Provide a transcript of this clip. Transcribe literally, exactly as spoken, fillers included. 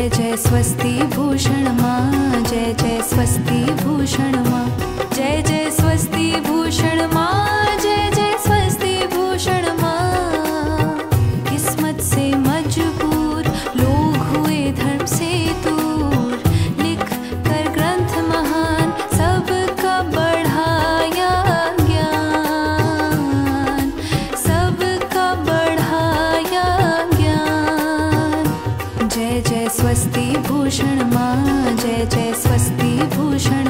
जय जय स्वस्ति भूषण माँ, जय जय स्वस्ति भूषण माँ, जय जय स्वस्ति भूषण माँ, जय जय स्वस्ति भूषण माँ। किस्मत से मजबूर लोग हुए धर्म से दूर, लिख कर ग्रंथ महान सबका बढ़ाया ज्ञान, सबका बढ़ाया ज्ञान। जय जय स्वस्ति भूषण माँ, जय जय स्वस्ति भूषण